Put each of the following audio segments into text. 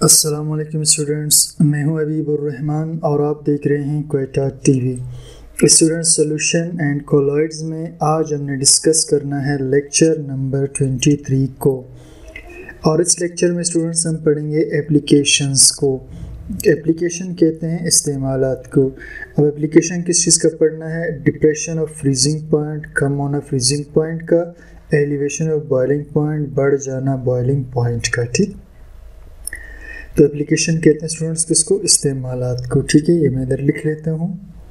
अस्सलाम वालेकुम स्टूडेंट्स, मैं हूं अबीबुर रहमान और आप देख रहे हैं Quetta TV. Students, solution and colloids में आज हमने डिस्कस करना है लेक्चर नंबर 23 को। और इस लेक्चर में स्टूडेंट्स हम पढ़ेंगे एप्लीकेशंस को। एप्लीकेशन कहते हैं इस्तेमालात को। अब एप्लीकेशन किस चीज़ का पढ़ना है? डिप्रेशन ऑफ फ्रीजिंग पॉइंट, कम होना फ्रीजिंग पॉइंट का, एलिवेशन ऑफ बॉइलिंग पॉइंट, बढ़ जाना बॉइलिंग पॉइंट का। ठीक, तो एप्लीकेशन कहते हैं स्टूडेंट्स किसको? इस्तेमालात को। ठीक है, ये मैं इधर लिख लेता हूँ।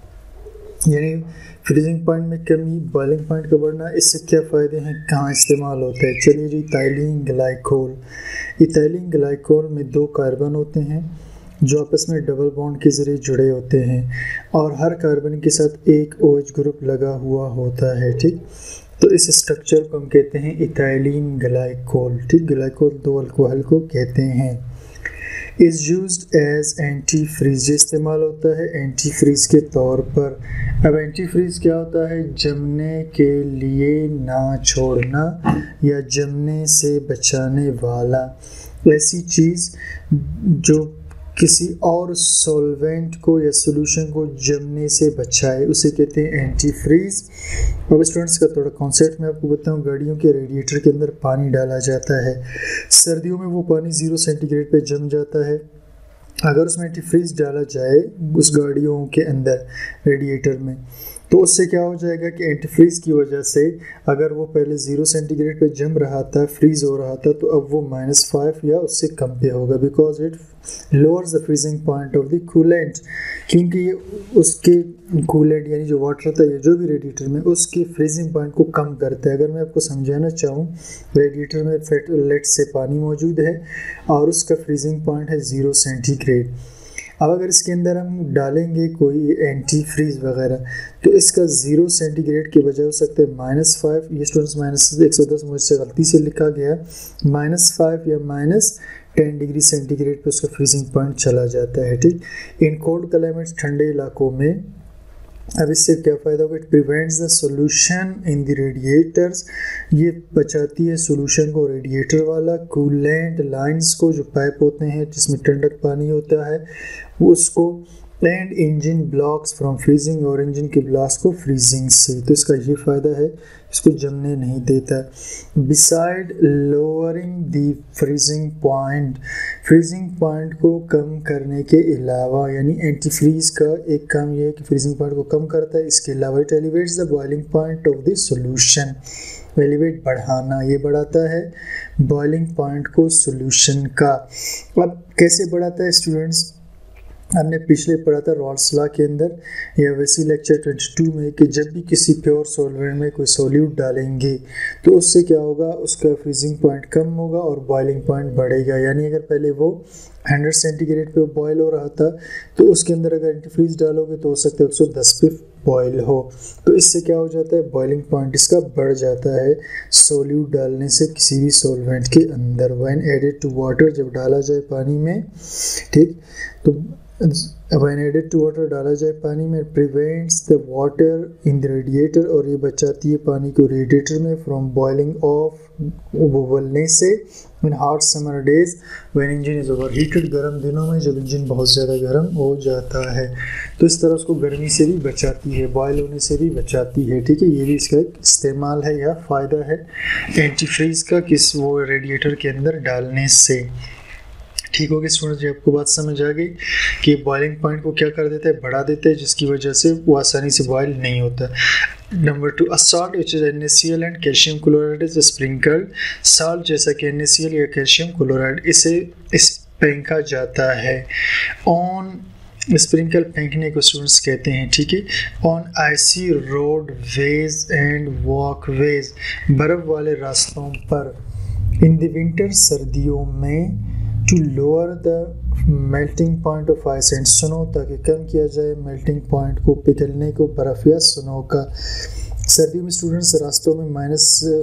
यानी फ्रीजिंग पॉइंट में कमी, बॉइलिंग पॉइंट का बढ़ना, इससे क्या फ़ायदे हैं, कहाँ इस्तेमाल होता है। चलिए जी, इथाइलिन ग्लाइकोल। इथाइलिन ग्लाइकोल में 2 कार्बन होते हैं जो आपस में डबल बॉन्ड के ज़रिए जुड़े होते हैं और हर कार्बन के साथ एक OH ग्रुप लगा हुआ होता है। ठीक, तो इस स्ट्रक्चर को हम कहते हैं इथाइलिन ग्लाइकोल। ठीक, ग्लाइकोल 2 अल्कोहल को कहते हैं। Is used as anti freeze, इस्तेमाल होता है एंटी फ्रीज के तौर पर। अब एंटी फ्रीज क्या होता है? जमने के लिए ना छोड़ना या जमने से बचाने वाला, ऐसी चीज़ जो किसी और सॉल्वेंट को या सॉल्यूशन को जमने से बचाए, उसे कहते हैं एंटी फ्रीज। अब स्टूडेंट्स का थोड़ा कॉन्सेप्ट मैं आपको बताऊं। गाड़ियों के रेडिएटर के अंदर पानी डाला जाता है, सर्दियों में वो पानी 0 सेंटीग्रेड पे जम जाता है। अगर उसमें एंटी फ्रीज डाला जाए उस गाड़ियों के अंदर रेडिएटर में, तो उससे क्या हो जाएगा कि एंटी फ्रीज की वजह से अगर वो पहले 0 सेंटीग्रेड पे जम रहा था, फ्रीज हो रहा था, तो अब वो -5 या उससे कम पे होगा, because it lowers the freezing point of the coolant. क्योंकि ये उसके कूलेंट यानी जो वाटर था या जो भी रेडिएटर में, उसके फ्रीजिंग पॉइंट को कम करता है। अगर मैं आपको समझाना चाहूँ, रेडिएटर में लेट से पानी मौजूद है और उसका फ्रीजिंग पॉइंट है 0 सेंटीग्रेड। अब अगर इसके अंदर हम डालेंगे कोई एंटी फ्रीज वगैरह, तो इसका 0 सेंटीग्रेड के बजाय हो सकता है -5। ये स्टूडेंट्स -110 मुझसे गलती से लिखा गया, -5 या -10 डिग्री सेंटीग्रेड पे उसका फ्रीजिंग पॉइंट चला जाता है। ठीक, इन कोल्ड क्लाइमेट्स, ठंडे इलाकों में। अब इससे क्या फ़ायदा होगा? It prevents the solution in the radiators, ये बचाती है सॉल्यूशन को रेडिएटर वाला, कूलेंट लाइंस को, जो पाइप होते हैं जिसमें ठंडक पानी होता है उसको, and engine blocks from freezing, और इंजन के ब्लॉक्स को फ्रीजिंग से। तो इसका ये फ़ायदा है, इसको जमने नहीं देता। Beside lowering the freezing point, freezing point को कम करने के अलावा, यानी एंटी फ्रीज का एक काम ये है कि फ्रीजिंग पॉइंट को कम करता है। इसके अलावा it elevates the boiling point of the solution, elevate बढ़ाना, ये बढ़ाता है बॉइलिंग पॉइंट को सॉल्यूशन का। अब कैसे बढ़ाता है स्टूडेंट्स? हमने पिछले पढ़ा था रॉल्स लॉ के अंदर, या वैसे लेक्चर 22 में, कि जब भी किसी प्योर सॉल्वेंट में कोई सॉल्यूट डालेंगे तो उससे क्या होगा? उसका फ्रीजिंग पॉइंट कम होगा और बॉइलिंग पॉइंट बढ़ेगा। यानी अगर पहले वो 100 सेंटीग्रेड पे बॉयल हो रहा था, तो उसके अंदर अगर एंटी फ्रीज डालोगे तो हो सकता है 110 पे बॉयल हो। तो इससे क्या हो जाता है? बॉइलिंग पॉइंट इसका बढ़ जाता है सॉल्यूट डालने से किसी भी सॉल्वेंट के अंदर। व्हेन एडेड टू वाटर, जब डाला जाए पानी में, ठीक, तो when added to water, डाला जाए पानी में, prevents the water in the radiator, और ये बचाती है पानी को रेडिएटर में from boiling off, उबलने से, in hot summer days when engine is overheated, गर्म दिनों में जब इंजन बहुत ज़्यादा गर्म हो जाता है, तो इस तरह उसको गर्मी से भी बचाती है, बॉयल होने से भी बचाती है। ठीक है, ये भी इसका एक इस्तेमाल है या फ़ायदा है एंटी फ्रीज का, किस वो रेडिएटर के अंदर डालने से। ठीक हो गया स्टूडेंट्स जी, आपको बात समझ आ गई कि बॉइलिंग पॉइंट को क्या कर देता है? बढ़ा देता है, जिसकी वजह से वो आसानी से बॉयल नहीं होता। Number 2, a salt which is NaCl and calcium chloride is sprinkled. Salt जैसा कि NaCl या कैल्शियम क्लोराइड, इसे फेंका जाता है। ऑन स्प्रिंकल फेंकने को स्टूडेंट्स कहते हैं। ठीक है, on icy roadways and walkways, बर्फ़ वाले रास्तों पर। इन द विंटर, सर्दियों में। To lower the melting point of ice and snow, ताकि कम किया जाए मेल्टिंग पॉइंट को, पिघलने को, बर्फ़ या स्नो का। सर्दियों में स्टूडेंट्स रास्तों में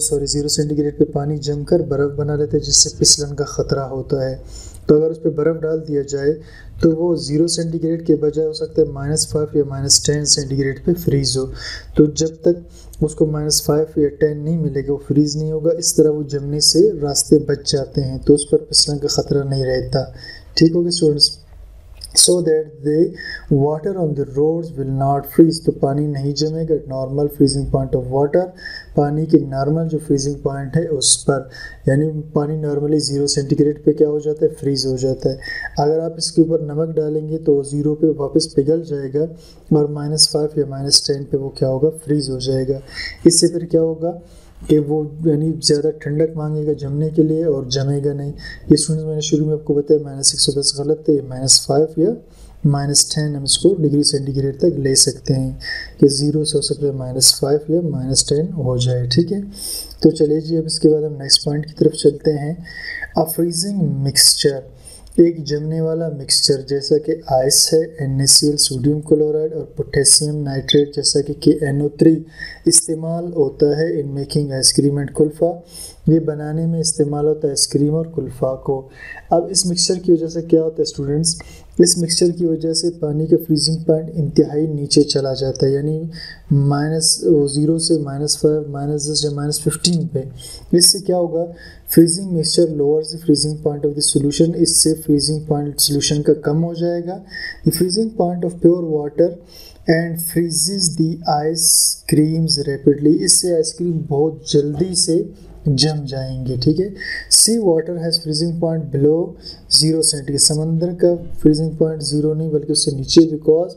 0 सेंटीग्रेड पे पानी जमकर बर्फ़ बना लेते हैं, जिससे फिसलन का ख़तरा होता है। तो अगर उस पर बर्फ़ डाल दिया जाए तो वो 0 सेंटीग्रेड के बजाय हो सकता है -5 या -10 सेंटीग्रेड पे फ्रीज़ हो। तो जब तक उसको -5 या 10 नहीं मिलेगा वो फ्रीज़ नहीं होगा। इस तरह वो जमने से रास्ते बच जाते हैं, तो उस पर फिसलन का ख़तरा नहीं रहता। ठीक हो गया students. So that the water on the roads will not freeze, तो पानी नहीं जमेगा normal freezing point of water, पानी की नॉर्मल जो फ्रीजिंग पॉइंट है उस पर, यानी पानी नॉर्मली 0 सेंटीग्रेड पे क्या हो जाता है, फ्रीज हो जाता है। अगर आप इसके ऊपर नमक डालेंगे तो 0 पे वापस पिघल जाएगा और -5 या -10 पे वो क्या होगा, फ्रीज हो जाएगा। इससे फिर क्या होगा कि वो यानी ज़्यादा ठंडक मांगेगा जमने के लिए और जमेगा नहीं। ये स्टूडेंट्स मैंने शुरू में आपको बताया -110 गलत है, -5 या -10 हम इसको डिग्री सेंटीग्रेड तक ले सकते हैं कि 0 से हो सकता है -5 या -10 हो जाए, ठीक है। तो चलिए जी अब इसके बाद हम नेक्स्ट पॉइंट की तरफ चलते हैं। अ फ्रीजिंग मिक्सचर, एक जमने वाला मिक्सचर जैसा कि आइस है, NaCl सोडियम क्लोराइड और पोटेशियम नाइट्रेट जैसा कि KNO3 इस्तेमाल होता है इन मेकिंग आइसक्रीम एंड कुल्फ़ा, ये बनाने में इस्तेमाल होता है आइसक्रीम और कुल्फ़ा को। अब इस मिक्सचर की वजह से क्या होता है स्टूडेंट्स, इस मिक्सचर की वजह से पानी का फ्रीजिंग पॉइंट इंतहाई नीचे चला जाता है, यानी -0 से -5 -10 या -15 पे। इससे क्या होगा, freezing mixture lower the freezing point of the solution, इससे फ्रीजिंग पॉइंट सॉल्यूशन का कम हो जाएगा। The freezing point of pure water and freezes the ice creams rapidly, इससे आइसक्रीम बहुत जल्दी से जम जाएंगे, ठीक है। Sea water has freezing point below 0 centigrade, समंदर का फ्रीजिंग पॉइंट 0 नहीं बल्कि उससे नीचे, because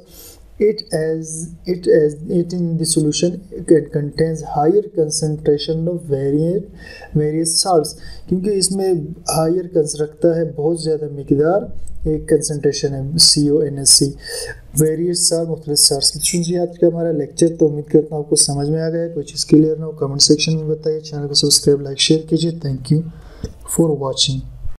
it in the solution it contains higher concentration of various salts, क्योंकि इसमें हायर रखता है बहुत ज़्यादा मिकदार एक कंसनट्रेशन है CONSC वेरियस साल मुख्तलिफ साल्ट। सुनिए आज का हमारा लेक्चर, तो उम्मीद करता हूँ आपको समझ में आ गया है। कोई चीज़ क्लियर ना हो कमेंट सेक्शन में बताइए, चैनल को सब्सक्राइब लाइक शेयर कीजिए। Thank you for watching.